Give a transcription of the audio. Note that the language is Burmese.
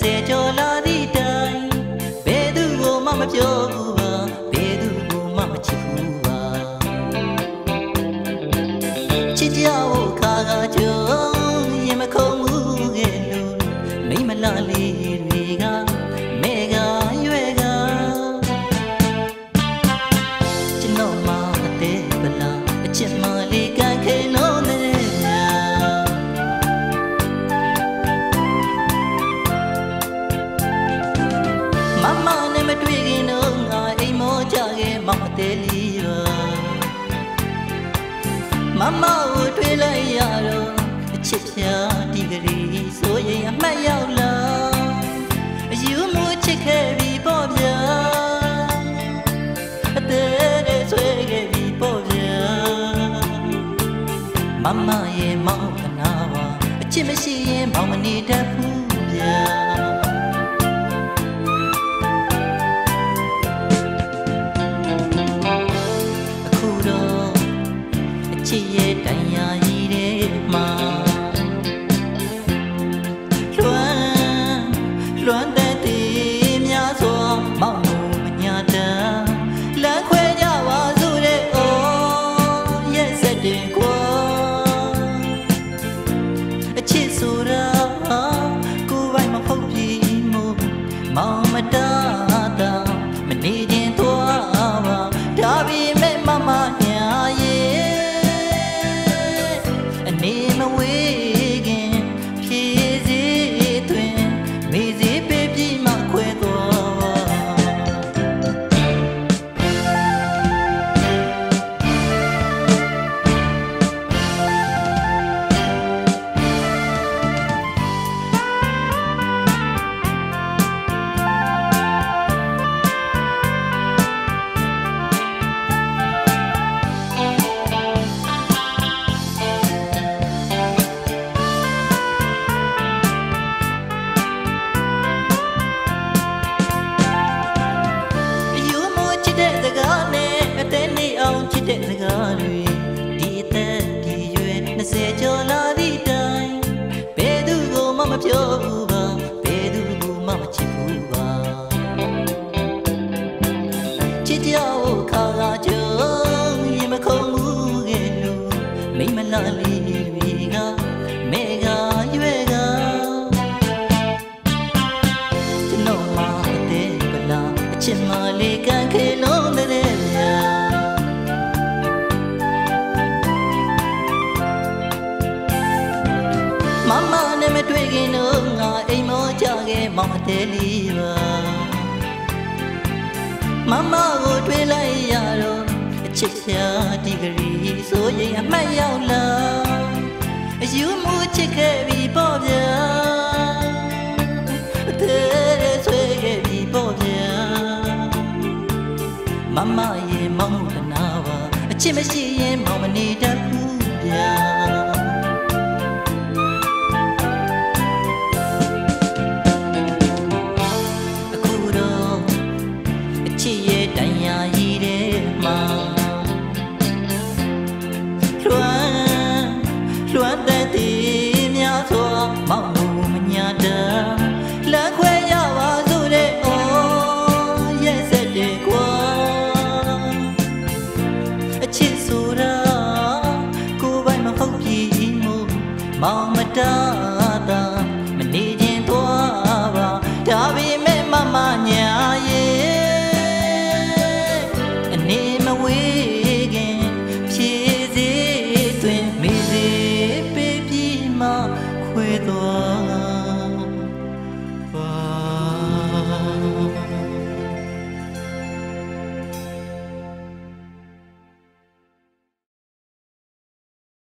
ကျော်လာသည့်တိုင်ဘယ်သူကိုမှမပြောဘူးပါဘယ်သူကိုမှမချစ်ဘူးပါချစ်ကြဖို့ခါကကြုံရင်မခုံမှုခဲ့လို့မိမလာလေးတွေကမဲကရွယ်ကကျွန်တော်မှအသေးပလားအချစ်မလေးကခဲလို့နေမမနဲ့မတွေ့ခင်တော့ငါအိမ်မောကြခဲ့မောင်အသေးလေးပါမမကိုတွေ့လိုက်ရတော့အချစ်ပြားဒီကလေးဆိုရင်အမှတ်ရောက်လာအယူမှုချစ်ခဲ့ပြီးပေါ့ဗျာအသေးနဲ့ဆွဲခဲ့ပြီးပေါ့ဗျာမမရဲ့မောင်ခနာပါအချစ်မရှိရင်မောင်မနေတတ်ဘူးဗျာချစ်ရဲ့တန်ရာကြီးတဲ့မှာလွမ်းတဲ့တည်များစွာမောင်လို့မညာတမ်းလမ်းခွဲကြပါစို့တဲ့အော်ရဲ့စက်တင်ကွာအချစ်ဆိုတာကိုယ်ပိုင်မဟုတ်ပြီမို့မောင်မတားတာမနေခြင်းသွားပါဒါပေမဲ့မမညာရဲ့နေမဝေးခင်ဖြည့်စည်းသွင်းမေးစည်းပေးပြီးမှခွဲသွားချစ်တဲ့စကားတွေဒီအသက်ဒီရွယ်20ကျော်လာသည့်တိုင်ဘယ်သူကိုမှမပြောဘူးပါဘယ်သူကိုမှမချစ်ဘူးပါချစ်ကြဖို့ခါကကြုံရင်မခုံမှုခဲ့လို့မိမလာလေးတွေကမဲကရွယ်ကကျွန်တော်မှအသေးပလားအချစ်မလေးကခဲလုံးတဲ့မမနဲ့မတွေ့ခင်တော့ငါအိမ်မောကြခဲ့မောင်အသေးလေးပါမမကိုတွေ့လိုက်ရတော့အချစ်ပြားဒီကလေးဆိုရင်အမှတ်ရောက်လာအယူမှုချစ်ခဲ့ပြီးပေါ့ဗျာအသေးဆွဲခဲ့ပြီးပေါ့ဗျာမမရဲ့မောင်ခနာပါအချစ်မရှိရင်မောင်မနေတတ်ဘူးဗျာလွမ်းတဲ့တည်များစွာမောင်လို့မညာတမ်းလမ်းခွဲရပါစို့တဲ့အော်ရဲ့စက်တဲ့ကွာအချစ်ဆိုတာကိုယ်ပိုင်မဟုတ်ပြီမို့မောင်မတား